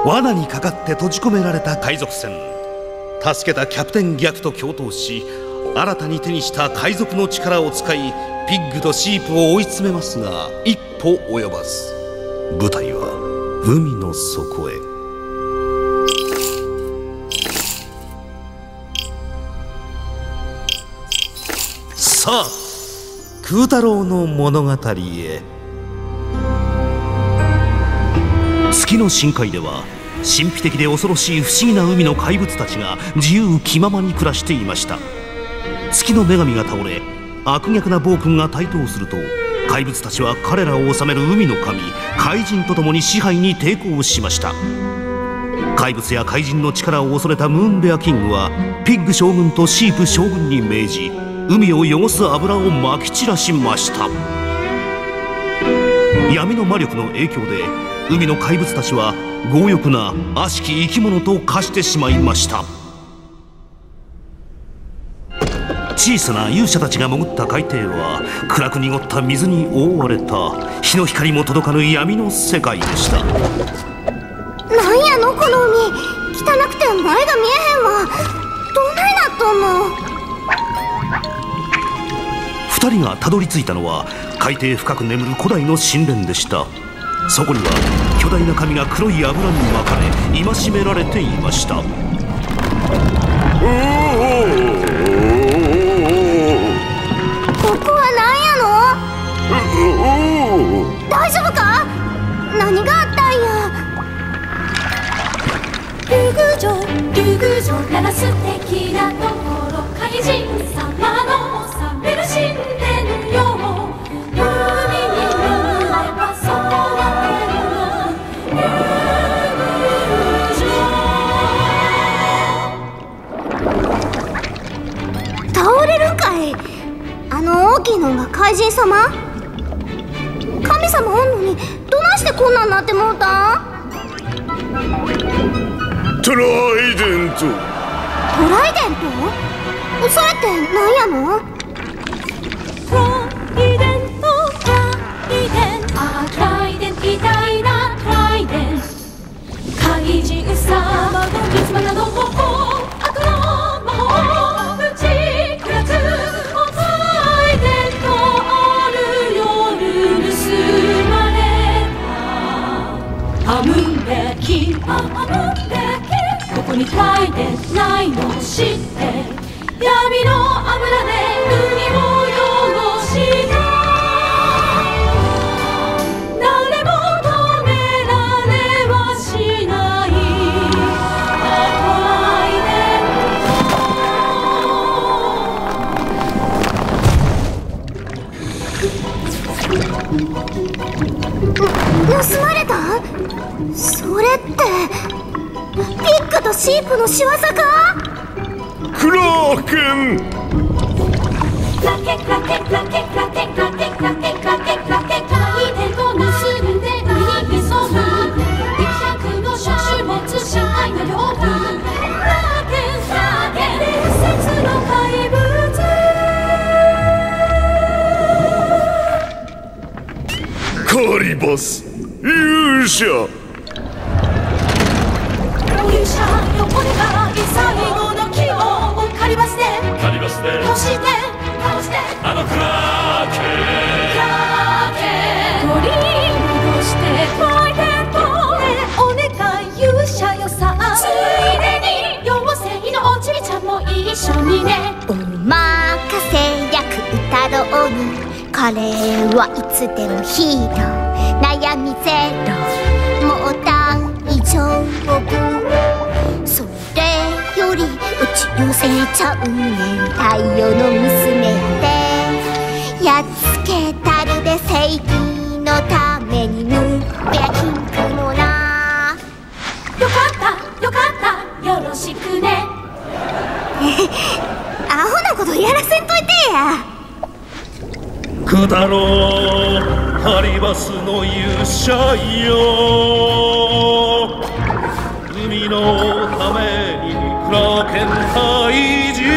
罠にかかって閉じ込められた海賊船。助けたキャプテンギャクと共闘し、新たに手にした海賊の力を使いピッグとシープを追い詰めますが一歩及ばず。舞台は海の底へ。さあ空太郎の物語へ。月の深海では神秘的で恐ろしい不思議な海の怪物たちが自由気ままに暮らしていました。月の女神が倒れ悪逆な暴君が台頭すると、怪物たちは彼らを治める海の神怪人と共に支配に抵抗しました。怪物や怪人の力を恐れたムーンベアキングはピッグ将軍とシープ将軍に命じ、海を汚す油をまき散らしました。闇の魔力の影響で海の怪物たちは強欲な悪しき生き物と化してしまいました。小さな勇者たちが潜った海底は暗く濁った水に覆われた日の光も届かぬ闇の世界でした。 なんやのこの海、汚くて前が見えへんわ。どないなっとんの。 2人がたどり着いたのは海底深く眠る古代の神殿でした。そこには巨大な髪が黒い油に巻かれ戒められていました。 ここは何やの？大丈夫か？何があったんや？ 竜宮城なら素敵なところ、怪人様の治める神殿よ。海に潜ればそこは竜宮城。 倒れるんかい？あの大きいのが怪人様？神様おんのにどないしてこんなんなってもうたん？ トライデント。 トライデント？それって何やの？ トライデント、トライデント、あートライデント、偉大なトライデント。怪人様の水間などを悪の魔法を打ち砕く。トライデントある夜盗まれた。アムンベキン、アムンベキン、ここにトライデントないの知って。闇の油で海を汚した。誰も止められはしない。トライデント。 盗まれた？それってピッグとシープの仕業か？ クラーケン。 クラケンクラケンクラケンクラケンクラケンクラケンクラケンクラケン、トライデント盗んで海に潜む。100の種物深海の領土。クラケンクラケン、伝説の怪物。 カリバス勇者。 勇者よ、これが最後の希望。カリバスで倒してあのクラーケン。取り戻してトライデントでお願い勇者よさ。ついでに妖精のおちびちゃんも一緒にね。 お任せ役歌ろうに、彼はいつでもヒーロー。悩みゼロ、もう大丈夫。それより打ち寄せちゃうねん、太陽の娘やで。やっつけたるで正義のためにムーンベアキングもな。 よかったよかった、よろしくね。 アホなことやらせんといてや。 空太郎カリバスの勇者よ。海のためにクラーケン退治。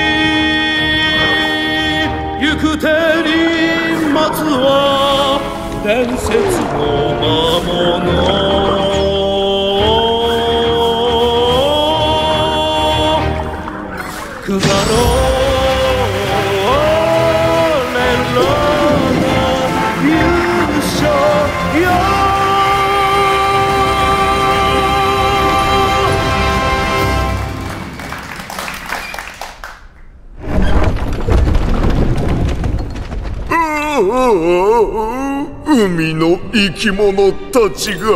行く手に待つは伝説の魔物。 海の生き物たちが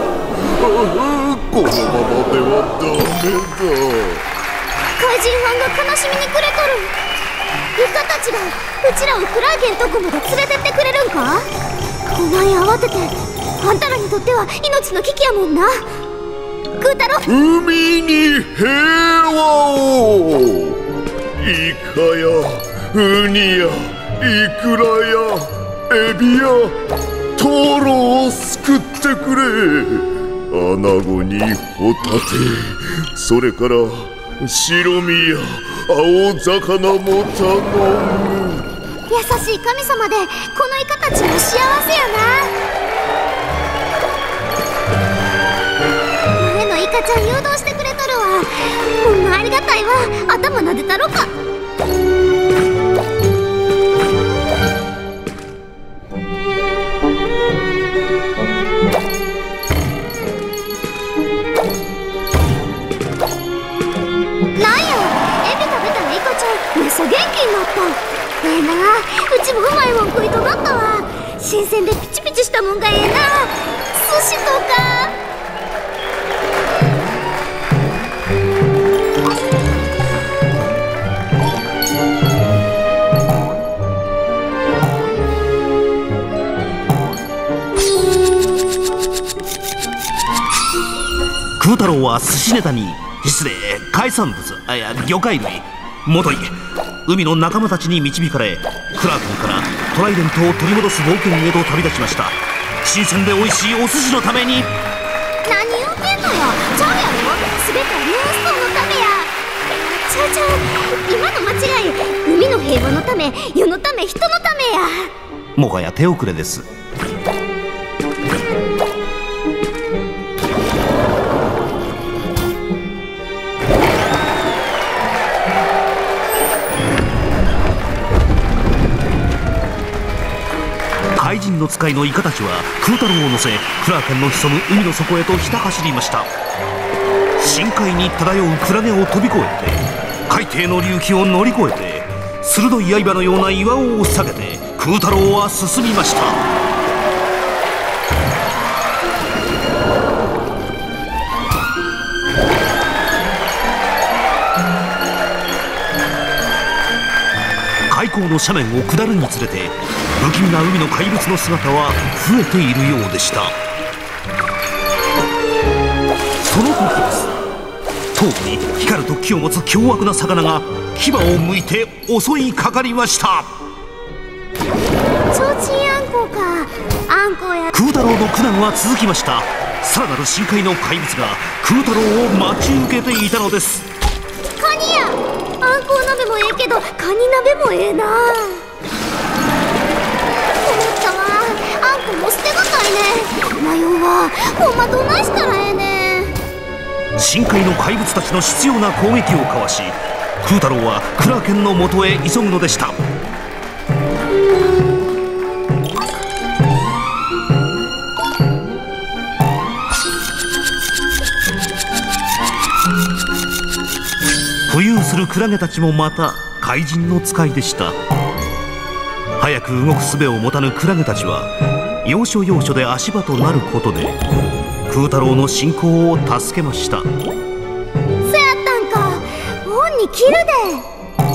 このままではダメだ。 怪人ファンが悲しみに暮れとる。イカたちがうちらをクラーケンとこまで連れてってくれるんか。お前慌てて、あんたらにとっては命の危機やもんな。クータロウ、 海に平和を。イカやウニやイクラやエビやトロを救ってくれ。アナゴにホタテ、それから白身や青魚も頼む。 優しい神様でこのイカたちも幸せやな。前のイカちゃん誘導してくれとるわ。ほんまありがたいわ。頭撫でたろか。めっそ元気になった。ええな、うちもうまいもん食いとなったわ。新鮮でピチピチしたもんがええな。寿司とか。 空太郎は寿司ネタに、失礼、海産物、魚介類もとい海の仲間たちに導かれ、クラーケンからトライデントを取り戻す冒険へと旅立ちました。新鮮で美味しいお寿司のために。 何言うてんのよ。ちゃうやろ、全てはモンストのためや。ちゃう、今の間違い。海の平和のため、世のため、人のためや。 もはや手遅れです。怪人の使いのイカたちは空太郎を乗せ、クラーケンの潜む海の底へとひた走りました。深海に漂うクラゲを飛び越えて、海底の隆起を乗り越えて、鋭い刃のような岩を押し下げて空太郎は進みました。海溝の斜面を下るにつれて、不気味な海の怪物の姿は増えているようでした。その時です。遠くに光る突起を持つ凶悪な魚が牙をむいて襲いかかりました。 ちょうちんあんこか。あんこや。 空太郎の苦難は続きました。さらなる深海の怪物が空太郎を待ち受けていたのです。 カニや。あんこう鍋もええけどカニ鍋もええな。あんこも捨てがたいね。迷うわ。ほんまどないしたらええねん。 深海の怪物たちの執拗な攻撃をかわし、空太郎はクラーケンの元へ急ぐのでした。浮遊するクラゲたちもまた怪人の使いでした。早く動く術を持たぬクラゲたちは要所要所で足場となることで空太郎の進行を助けました。 そやったんか。恩に切るで。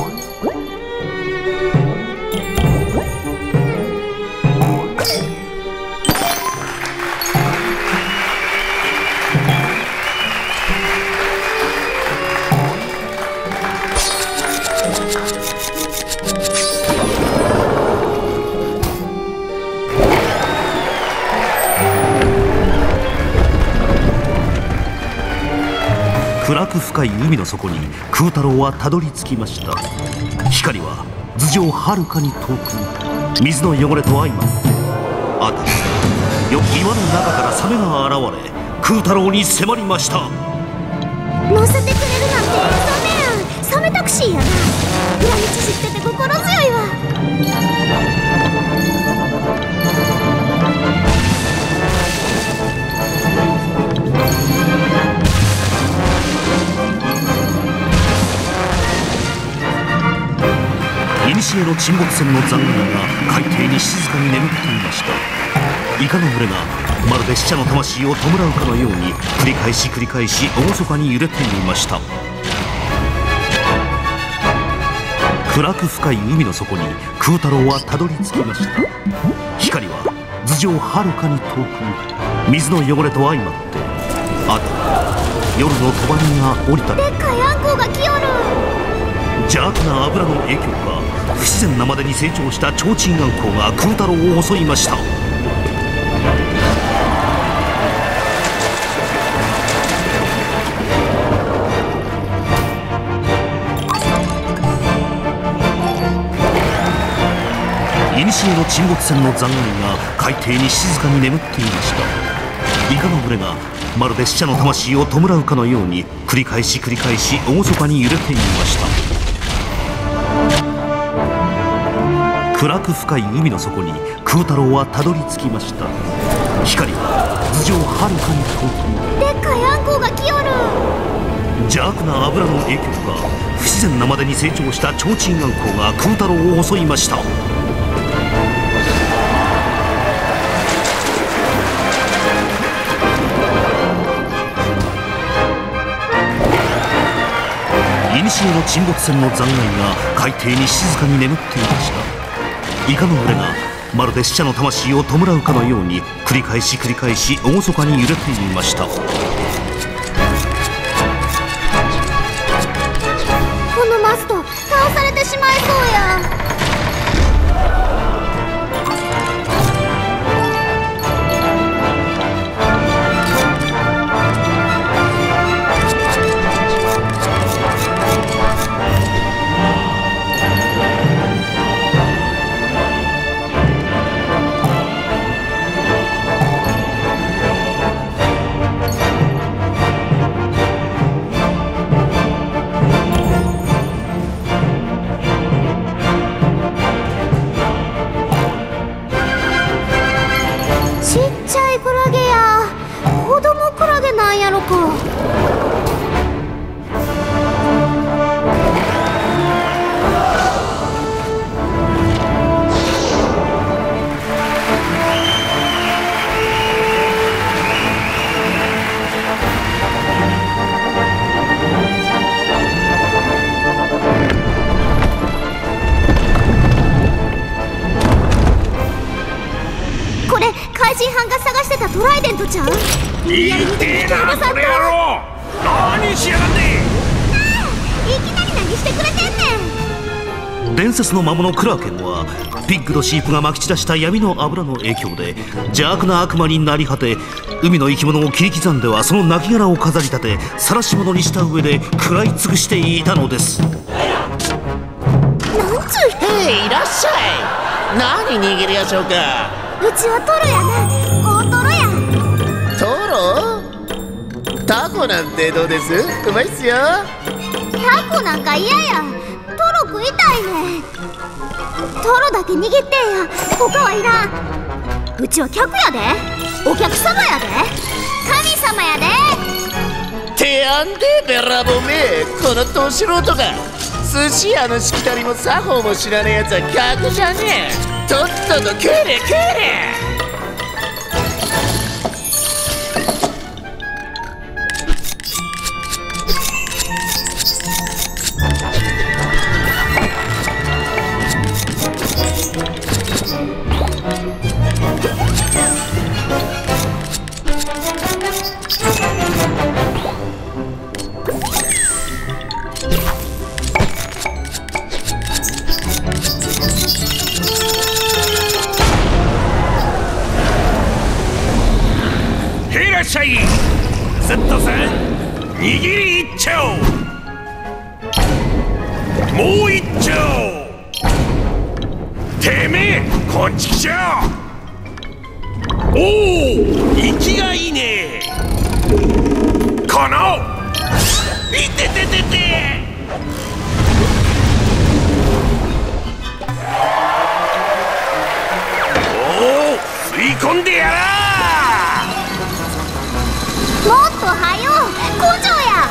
暗く深い海の底に空太郎はたどり着きました。光は頭上はるかに遠く、水の汚れと相まってあたり岩の中からサメが現れ空太郎に迫りました。 乗せてくれるなんてサメやん。サメタクシーやな。裏道知ってて心強いわ。 古の沈没船の残骸が海底に静かに眠っていました。イカの群れがまるで死者の魂を弔うかのように繰り返し厳かに揺れていました。暗く深い海の底に空太郎はたどり着きました。光は頭上はるかに遠く、水の汚れと相まってあと夜の帳が降りたり、 でっかいあんこうが来よる。 邪悪な油の影響か不自然なまでに成長した提灯あんこうが空太郎を襲いました。古の沈没船の残骸が海底に静かに眠っていました。イカの群れがまるで死者の魂を弔うかのように繰り返し厳かに揺れていました。暗く深い海の底に空太郎はたどり着きました。光は頭上はるかに遠く、 でっかいあんこうが来よる。 邪悪な油の影響か不自然なまでに成長した提灯あんこうが空太郎を襲いました。古の沈没船の残骸が海底に静かに眠っていました。イカの群れがまるで死者の魂を弔うかのように繰り返し厳かに揺れていました。 このマスト倒されてしまいそうや。トライデントちゃん。 いってえなこの野郎、何しやがんねいきなり何してくれてんねん。 伝説の魔物クラーケンはピッグとシープがまき散らした闇の油の影響で邪悪な悪魔になり果て、海の生き物を切り刻んではその亡骸を飾り立て晒し物にした上で食らい尽くしていたのです。 なんつうへい、いらっしゃい。何握りやしょうか。 うちはトロやな。大トロや。 トロ？タコなんてどうです？うまいっすよ。 タコなんか嫌や。トロ食いたいね。トロだけ握ってや。他はいらん。うちは客やで。お客様やで。神様やで。 てやんでべらぼめ、このど素人が寿司屋のしきたりも作法も知らねえやつは客じゃねえ。とっとと食えれ食えれ。 いらっしゃい。Z さん、握り一丁、もう一丁。てめえこっち来ちゃおお、息がいいね。このいてててて。おお、吸い込んでやら。 もっとはよ工場や。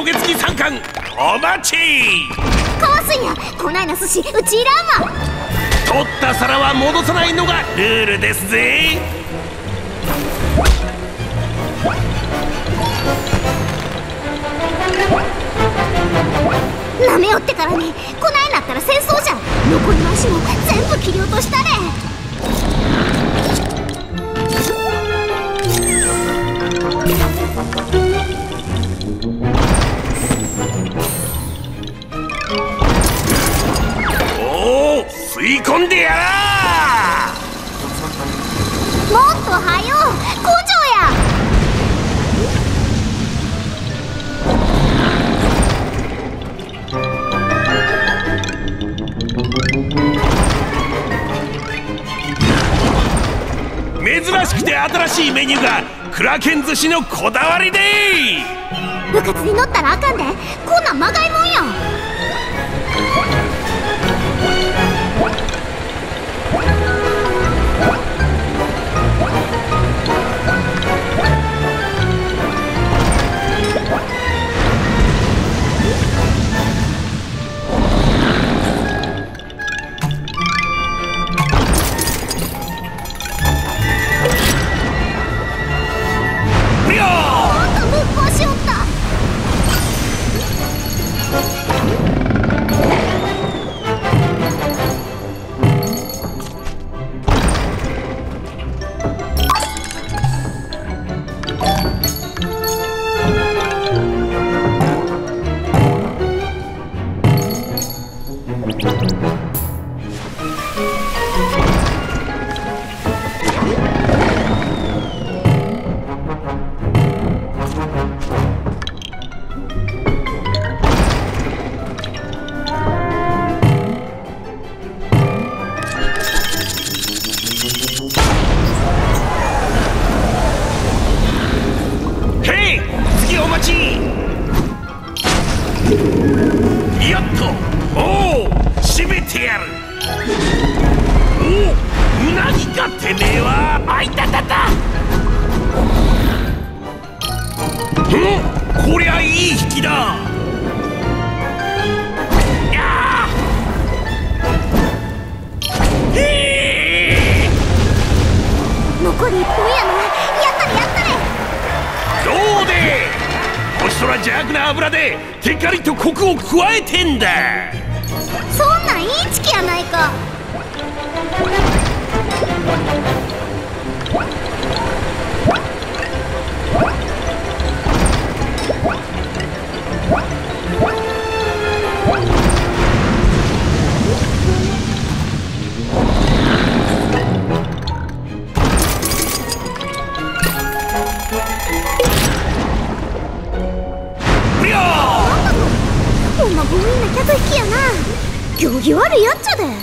渡月参観お待ち。 かわすんや。こないな寿司うちいらんわ。 取った皿は戻さないのがルールですぜ。 なめよってからにこないなったら戦争じゃ。残りの足も全部切り落としたれ。 おお、吸い込んでやら。 もっとはよ工場や。 珍しくて新しいメニューがクラケン寿司のこだわりで。 部活に乗ったらあかんで。こんなんまがいもんや。 やっと、おお、締めてやる。おお、うなぎかてめえは。あいたたた。こりゃいい引きだ。やーへ残り1分やな。やったれやったれ。 どうで、星空邪悪な油でテカリとコクを加えてんだ。 そんなんインチキやないか。ほんま強引な客引きやな。行儀悪いやっちゃで。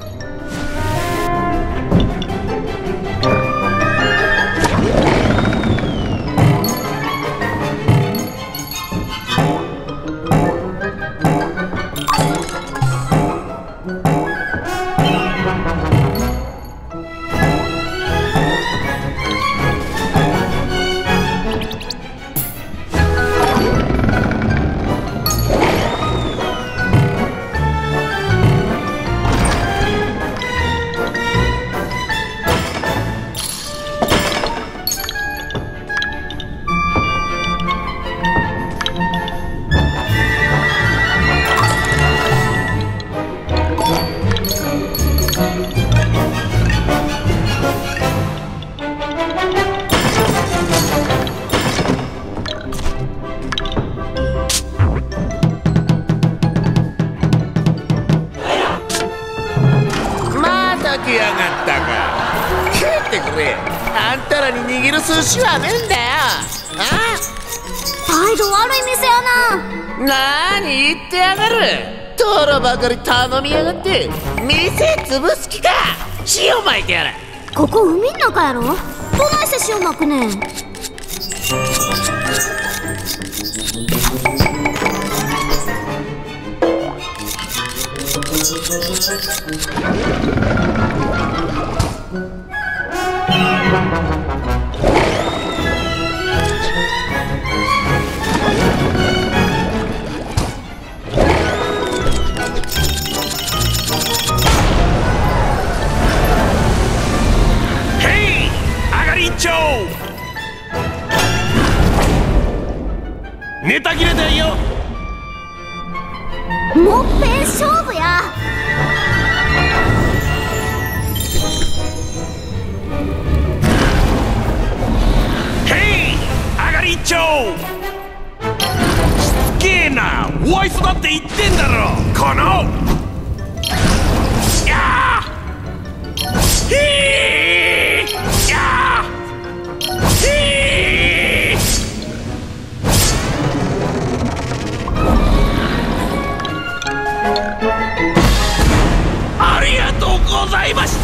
来やがったか。帰ってくれ。あんたらに握る寿司はねえんだよ。あ態度悪い店やな。 なーに言ってやがる。トロばかり頼みやがって店潰す気か。塩撒いてやる。 ここ海ん中やろ。どないして塩まくねん。 ネタ切れだよ。 もっぺん勝負や。 へい、上がり一丁。しつけえな、お愛想だって言ってんだろ。このやーへーやーへー。ありがとうございました。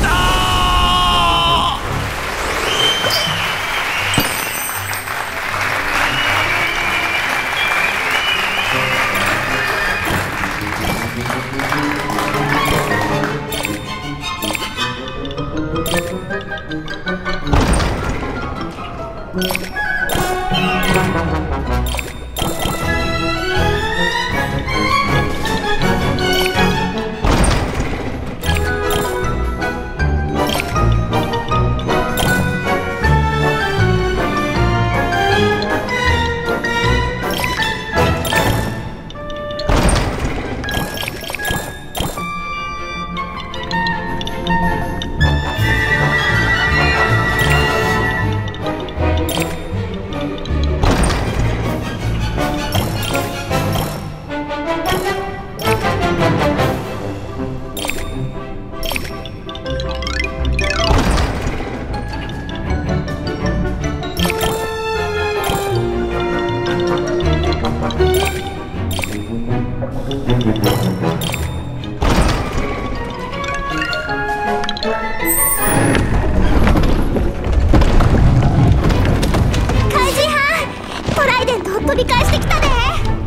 怪人班、トライデントを取り返してきたで。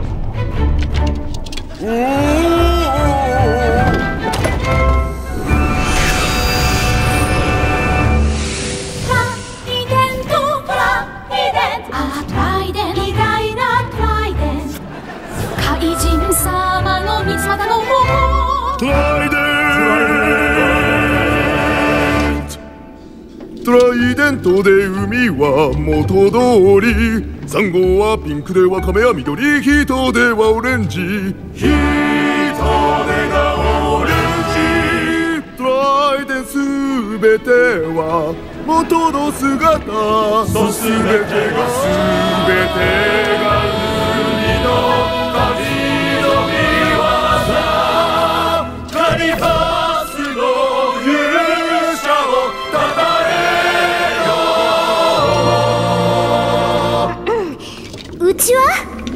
トライデントで海は元通り、サンゴはピンクでワカメは緑、ヒトデはオレンジ、ヒトデがオレンジ。トライデンすべては元の姿、すべてが海の神の御業、カリバスの勇者をたたえ。 うちは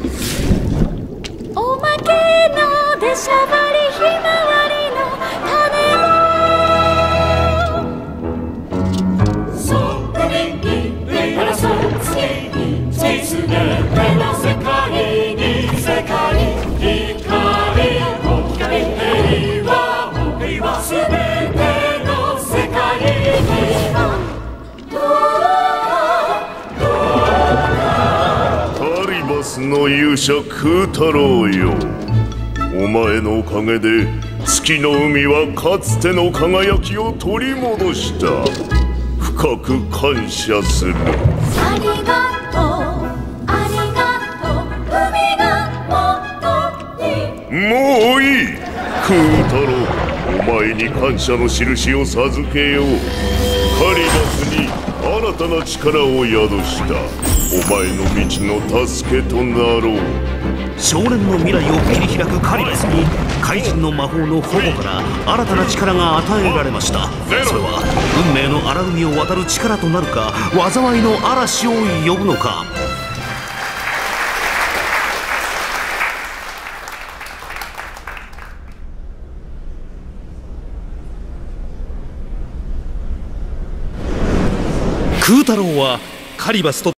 おまけのでしゃばりひまわりの種も、 そう海に争う月にすべての世界に光を平和すべての世界にカリバスの勇者空太郎よ、お前のおかげで月の海はかつての輝きを取り戻した。深く感謝する。 ありがとうありがとう、海が元に。 もういい空太郎、お前に感謝の印を授けよう。カリバスに新たな力を宿した。お前の道の助けとなろう。 少年の未来を切り開くカリバスに怪人の魔法の保護から新たな力が与えられました。それは運命の荒海を渡る力となるか、災いの嵐を呼ぶのか。空太郎はカリバスと